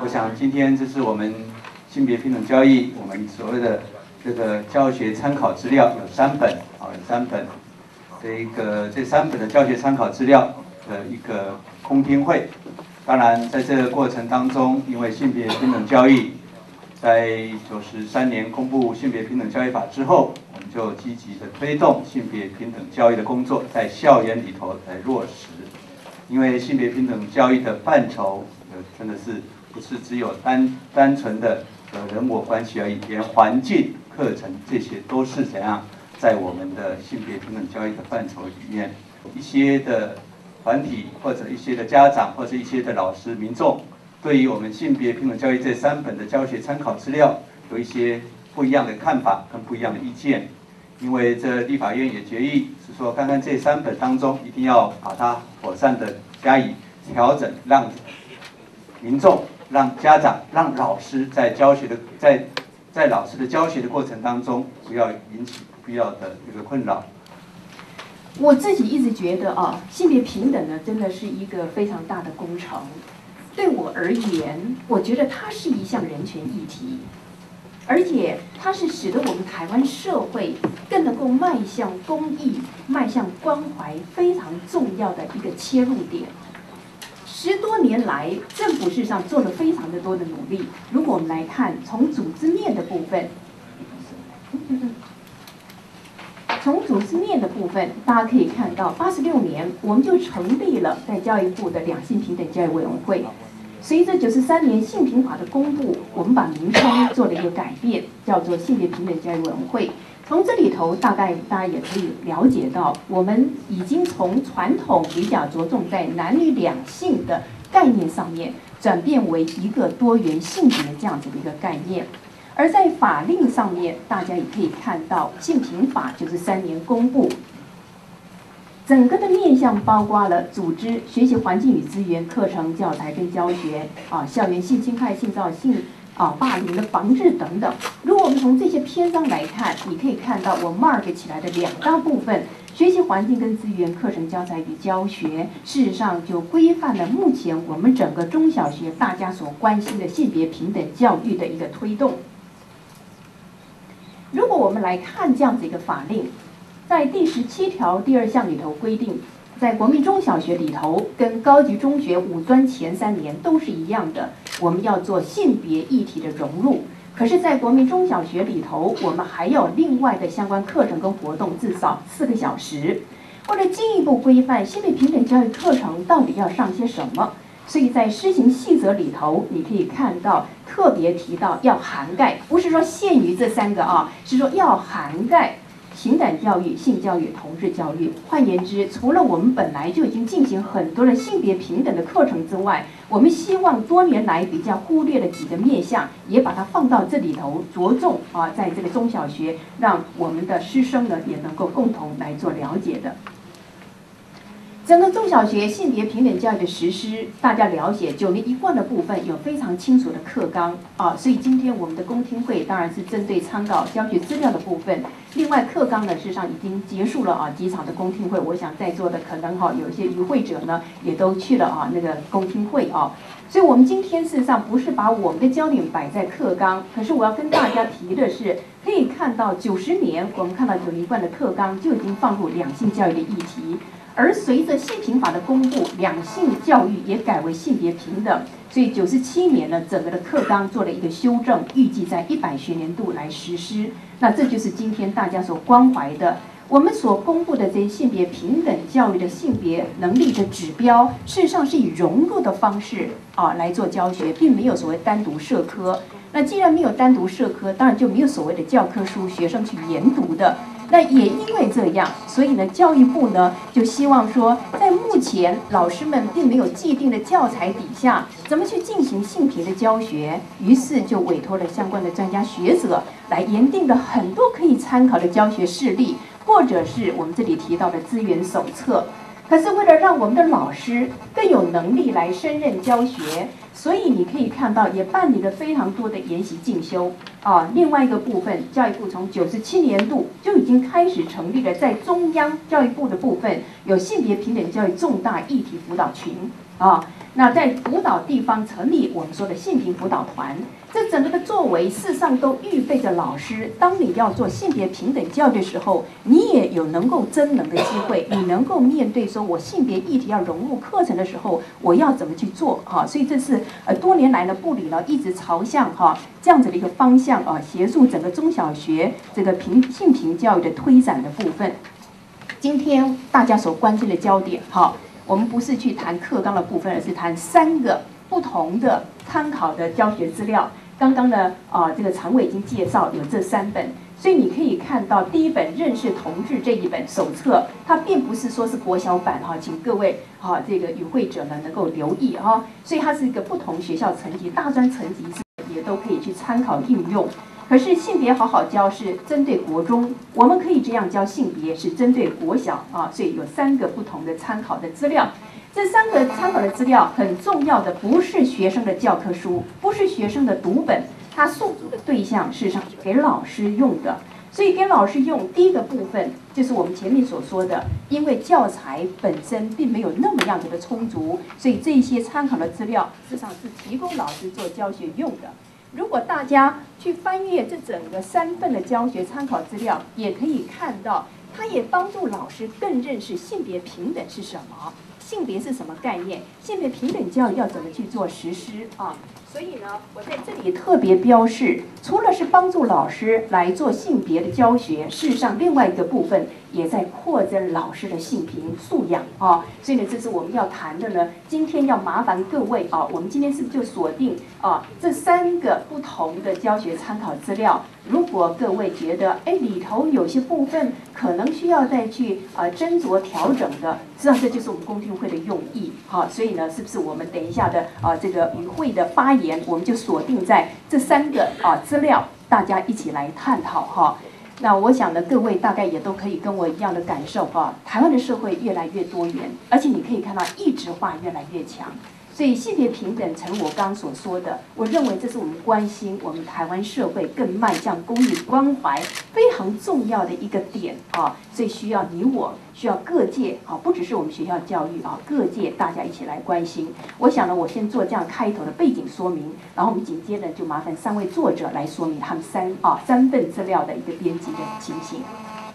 我想今天这是我们性别平等教育我们所谓的这个教学参考资料有3本啊，有3本。这3本的教学参考资料的一个公听会。当然，在这个过程当中，因为性别平等教育在93年公布性别平等教育法之后，我们就积极的推动性别平等教育的工作在校园里头来落实。因为性别平等教育的范畴，真的是不是只有单纯的人我关系而已，连环境、课程这些都是怎样在我们的性别平等教育的范畴里面，一些的团体或者一些的家长或者一些的老师民众，对于我们性别平等教育这3本的教学参考资料有一些不一样的看法跟不一样的意见。因为这立法院也决议是说，看看这3本当中，一定要把它妥善的加以调整，让民众、让家长、让老师在教学的在老师的教学的过程当中，不要引起不必要的一个困扰。 我自己一直觉得啊，性别平等呢，真的是一个非常大的工程。对我而言，我觉得它是一项人权议题，而且它是使得我们台湾社会更能够迈向公益、迈向关怀非常重要的一个切入点。10多年来，政府事实上做了非常的多的努力。如果我们来看从组织面的部分，大家可以看到，86年我们就成立了在教育部的两性平等教育委员会。随着93年性平法的公布，我们把名称做了一个改变，叫做性别平等教育委员会。从这里头，大家也可以了解到，我们已经从传统比较着重在男女两性的概念上面，转变为一个多元性别这样子的一个概念。而在法令上面，大家也可以看到，性平法93年公布，整个的面向包括了组织、学习环境与资源、课程、教材跟教学校园性侵害、性骚扰、霸凌的防治等等。如果我们从这些篇章来看，你可以看到我 mark 起来的2大部分：学习环境跟资源、课程、教材与教学，事实上就规范了目前我们整个中小学大家所关心的性别平等教育的一个推动。如果我们来看这样子一个法令，在第17条第2项里头规定，在国民中小学里头跟高级中学5专前3年都是一样的，我们要做性别议题的融入。可是，在国民中小学里头，我们还有另外的相关课程跟活动，至少4个小时。为了进一步规范性别平等教育课程到底要上些什么，所以在施行细则里头，你可以看到特别提到要涵盖，不是说限于这3个是说要涵盖情感教育、性教育、同志教育。换言之，除了我们本来就已经进行很多的性别平等的课程之外，我们希望多年来比较忽略的几个面向，也把它放到这里头，着重在这个中小学，让我们的师生呢也能够共同来做了解的。整个中小学性别平等教育的实施，大家了解9年一贯的部分有非常清楚的课纲所以今天我们的公听会当然是针对参考教学资料的部分。另外课纲呢，事实上已经结束了几场的公听会，我想在座的可能有一些与会者呢也都去了那个公听会所以我们今天事实上不是把我们的焦点摆在课纲，可是我要跟大家提的是，可以看到90年我们看到9年一贯的课纲就已经放入两性教育的议题。而随着性平法的公布，两性教育也改为性别平等，所以97年呢，整个的课纲做了一个修正，预计在100学年度来实施。那这就是今天大家所关怀的，我们所公布的这些性别平等教育的性别能力的指标，事实上是以融入的方式来做教学，并没有所谓单独设科。那既然没有单独设科，当然就没有所谓的教科书学生去研读的。那也因为这样，所以呢，教育部呢就希望说，在目前老师们并没有既定的教材底下，怎么去进行性平的教学？于是就委托了相关的专家学者来研定了很多可以参考的教学事例，或者是我们这里提到的资源手册。可是为了让我们的老师更有能力来胜任教学，所以你可以看到也办理了非常多的研习进修另外一个部分，教育部从97年度就已经开始成立了在中央教育部的部分有性别平等教育重大议题辅导群啊。那在辅导地方成立我们说的性平辅导团，这整个的作为事实上都预备着老师，当你要做性别平等教育的时候，你也有能够增能的机会，你能够面对说我性别议题要融入课程的时候，我要怎么去做哈？所以这是多年来呢部里呢一直朝向这样子的一个方向协助整个中小学这个性平教育的推展的部分。今天大家所关心的焦点我们不是去谈课纲的部分，而是谈3个不同的参考的教学资料。刚刚呢，这个常委已经介绍有这3本，所以你可以看到第一本认识同志这一本手册，它并不是说是国小版请各位这个与会者呢能够留意所以它是一个不同学校层级，大专层级也都可以去参考应用。可是性别好好教是针对国中，我们可以这样教性别是针对国小所以有3个不同的参考的资料。这3个参考的资料很重要的不是学生的教科书，不是学生的读本，它诉诸的对象事实上给老师用的。所以给老师用第一个部分就是我们前面所说的，因为教材本身并没有那么样子的充足，所以这些参考的资料事实上是提供老师做教学用的。如果大家去翻阅这整个3份的教学参考资料，也可以看到，它也帮助老师更认识性别平等是什么，性别是什么概念，性别平等教育要怎么去做实施所以呢，我在这里特别标示，除了是帮助老师来做性别的教学，事实上另外一个部分也在扩增老师的性平素养所以呢，这是我们要谈的呢。今天要麻烦各位我们今天是不是就锁定这3个不同的教学参考资料？如果各位觉得里头有些部分可能需要再去斟酌调整的，实际上这就是我们公听会的用意所以呢，是不是我们等一下的这个与会的发言，我们就锁定在这3个资料，大家一起来探讨那我想呢，各位大概也都可以跟我一样的感受台湾的社会越来越多元，而且你可以看到异质化越来越强。所以性别平等，诚如我刚刚所说的，我认为这是我们关心我们台湾社会更迈向公益关怀非常重要的一个点所以需要你我，需要各界不只是我们学校教育各界大家一起来关心。我想呢，我先做这样开头的背景说明，然后我们紧接着就麻烦3位作者来说明他们3份资料的一个编辑的情形。